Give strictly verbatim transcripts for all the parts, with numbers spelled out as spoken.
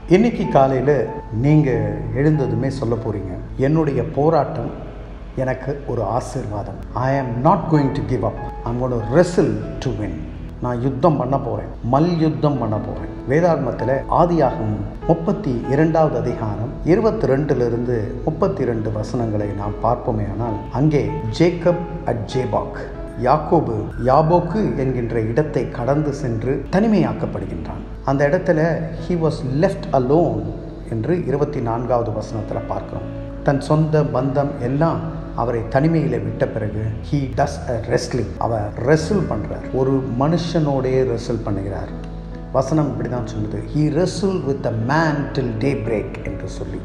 இன்னைக்கு காலையில் நீங்கள் எழுந்ததுமே சொல்ல போகிறீங்க, என்னுடைய போராட்டம் எனக்கு ஒரு ஆசீர்வாதம். I am not going to give up, I'm going to wrestle to win. நான் யுத்தம் பண்ண போகிறேன், மல் யுத்தம் பண்ண போகிறேன். வேதாகமத்தில் ஆதியாகமம் முப்பத்தி இரண்டாவது அதிகாரம் இருபத்தி ரெண்டுலேருந்து முப்பத்தி ரெண்டு வசனங்களை நாம் பார்ப்போமே. ஆனால் அங்கே ஜேக்கப் அட் ஜேபாக், யாக்கோபு யாபோக்கு என்கின்ற இடத்தை கடந்து சென்று தனிமையாக்கப்படுகின்றான். அந்த இடத்துல he was left alone என்று இருபத்தி நான்காவது வசனத்தில் பார்க்கிறோம். தன் சொந்த பந்தம் எல்லாம் அவரை தனிமையில் விட்ட பிறகு he does a wrestling, அவர் ரெஸ்ல் பண்ணுறார். ஒரு மனுஷனோடையே ரெஸ்ல் பண்ணுகிறார். வசனம் இப்படி தான் சொல்லுது, he wrestled with a man till daybreak என்று சொல்லி.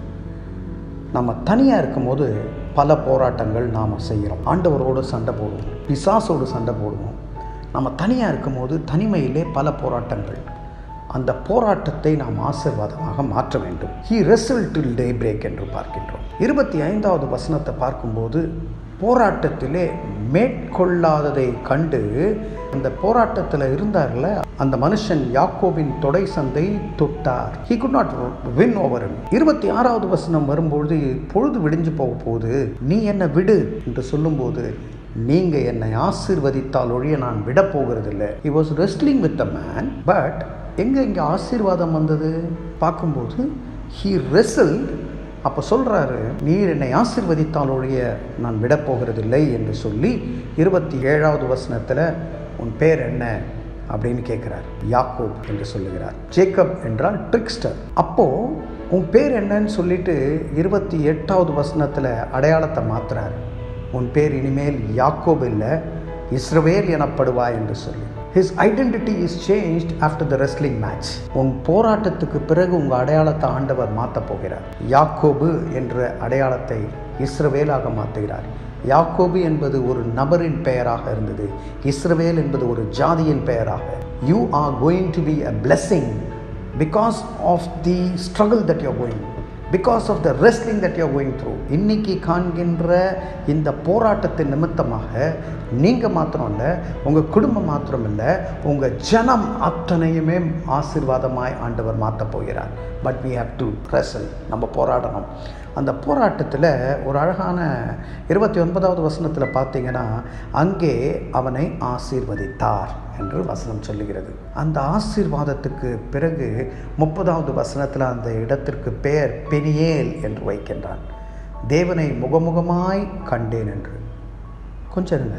நம்ம தனியாக இருக்கும்போது பல போராட்டங்கள் நாம் செய்கிறோம். ஆண்டவரோடு சண்டை போடுவோம், பிசாசோடு சண்டை போடுவோம். நம்ம தனியாக இருக்கும்போது தனிமையிலே பல போராட்டங்கள். அந்த போராட்டத்தை நாம் ஆசீர்வாதமாக மாற்ற வேண்டும். He wrestle till daybreak என்று பார்க்கின்றோம். இருபத்தி ஐந்தாவது வசனத்தை பார்க்கும்போது போராட்டத்திலே மேற்கொள்ளாததை கண்டு அந்த போராட்டத்தில் இருந்தார்ல அந்த மனுஷன் யாக்கோபின் தொடை சந்தை தொட்டார். He could not win over him. இருபத்தி ஆறாவது வசனம் வரும்போது பொழுது விடிஞ்சு போக போது, நீ என்னை விடு என்று சொல்லும்போது, நீங்க என்னை ஆசீர்வதித்தால் ஒழிய நான் விட போகிறதில்லை. He was wrestling with the man, but எங்க இங்க ஆசீர்வாதம் வந்தது பார்க்கும்போது he wrestled. அப்போ சொல்கிறாரு, நீர் என்னை ஆசீர்வதித்தால் ஒழிய நான் விட போகிறதில்லை என்று சொல்லி இருபத்தி ஏழாவது வசனத்தில் உன் பேர் என்ன அப்படின்னு கேட்குறார். யாக்கோப் என்று சொல்லுகிறார். ஜேக்கப் என்றால் ட்ரிக்ஸ்டர். அப்போது உன் பேர் என்னன்னு சொல்லிட்டு இருபத்தி எட்டாவது வசனத்தில் அடையாளத்தை மாற்றுறார். உன் பேர் இனிமேல் யாக்கோப் இல்லை, இஸ்ரவேல் எனப்படுவாய் என்று சொல்லி. His identity is changed after the wrestling match. உன் போராட்டத்துக்கு பிறகு உங்கள் அடையாளத்தை ஆண்டவர் மாற்ற போகிறார். யாக்கோபு என்ற அடையாளத்தை இஸ்ரவேலாக மாற்றுகிறார். யாக்கோபு என்பது ஒரு நபரின் பெயராக இருந்தது, இஸ்ரவேல் என்பது ஒரு ஜாதியின் பெயராக. You are going to be a blessing because of the struggle that you are going, because of the wrestling that you are going through. இன்னைக்கு காண்கின்ற இந்த போராட்டத்தின் நிமித்தமாக நீங்கள் மாத்திரம் இல்லை, உங்கள் குடும்பம் மாத்திரம் இல்லை, உங்கள் ஜனம் அத்தனையுமே ஆசீர்வாதமாய் ஆண்டவர் மாற்ற போகிறார். But we have to wrestle, நம்ம போராடணும். அந்த போராட்டத்தில் ஒரு அழகான இருபத்தி ஒன்பதாவது வசனத்தில் பார்த்தீங்கன்னா, அங்கே அவனை ஆசீர்வதித்தார் என்று வசனம் சொல்லுகிறது. அந்த ஆசீர்வாதத்துக்கு பிறகு முப்பதாவது வசனத்தில் அந்த இடத்திற்கு பெயர் பெனியேல் என்று வைக்கின்றான். தேவனை முகமுகமாய் கண்டேன் என்று. கொஞ்சம் இருங்க,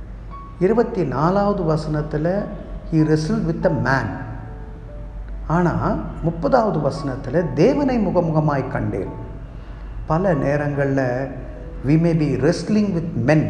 இருபத்தி நாலாவது வசனத்தில் he wrestled with a man. ஆனால் முப்பதாவது வசனத்தில் தேவனை முகமுகமாய் கண்டேன். பல நேரங்களில் we may be wrestling with men,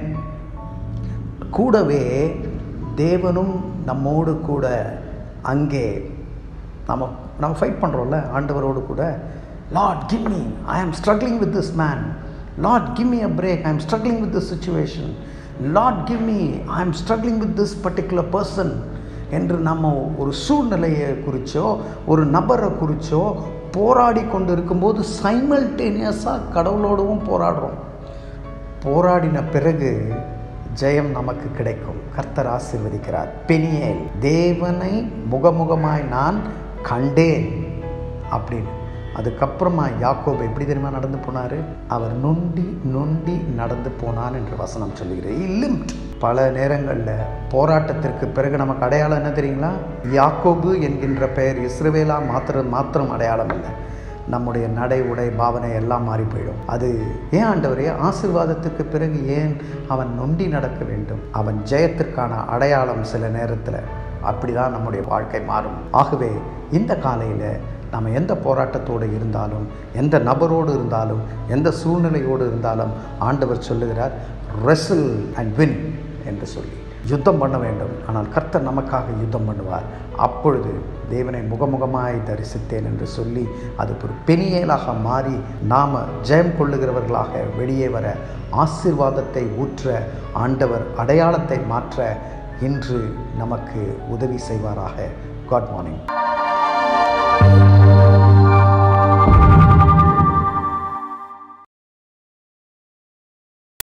கூடவே தேவனும் நம்மோடு கூட அங்கே நம்ம நம்ம ஃபைட் பண்ணுறோம்ல ஆண்டவரோடு கூட. Lord give me, I am struggling with this man. Lord give me a break, I am struggling with this situation. Lord give me, I am struggling with this particular person என்று நம்ம ஒரு சூழ்நிலையை குறித்தோ ஒரு நபரை குறித்தோ போராடி கொண்டு இருக்கும்போது சைமல்டேனியஸாக கடவுளோடவும் போராடுறோம். போராடின பிறகு ஜெயம் நமக்கு கிடைக்கும். கர்த்தர் ஆசீர்வதிக்கிறார். பெனியேல், தேவனை முகமுகமாய் நான் கண்டேன் அப்படின்னு. அதுக்கப்புறமா யாக்கோபு எப்படி தெரியுமா நடந்து போனார்? அவர் நொண்டி நொண்டி நடந்து போனான் என்று வசனம் சொல்லுகிறது. பல நேரங்களில் போராட்டத்திற்கு பிறகு நமக்கு அடையாளம் என்ன தெரியுங்களா? யாக்கோபு என்கின்ற பெயர் இஸ்ரவேலா மாத்திரம் மாத்திரம் அடையாளம் இல்லை, நம்முடைய நடை உடை பாவனை எல்லாம் மாறி போயிடும். அது ஏன் ஆண்டவரே ஆசீர்வாதத்துக்கு பிறகு ஏன் அவன் நொண்டி நடக்க வேண்டும்? அவன் ஜெயத்திற்கான அடையாளம் சில நேரத்தில் அப்படி தான் நம்முடைய வாழ்க்கை மாறும். ஆகவே இந்த காலையில் நம்ம எந்த போராட்டத்தோடு இருந்தாலும், எந்த நபரோடு இருந்தாலும், எந்த சூழ்நிலையோடு இருந்தாலும் ஆண்டவர் சொல்லுகிறார், wrestle and win என்று சொல்லி. யுத்தம் பண்ண வேண்டும், ஆனால் கர்த்தர் நமக்காக யுத்தம் பண்ணுவார். அப்பொழுது தேவனை முகமுகமாய் தரிசித்தேன் என்று சொல்லி அது ஒரு பெனியேலாக மாறி நாம் ஜெயம் கொள்ளுகிறவர்களாக வெளியே வர, ஆசீர்வாதத்தை ஊற்ற ஆண்டவர் அடையாளத்தை மாற்ற இன்று நமக்கு உதவி செய்வாராக. Good morning.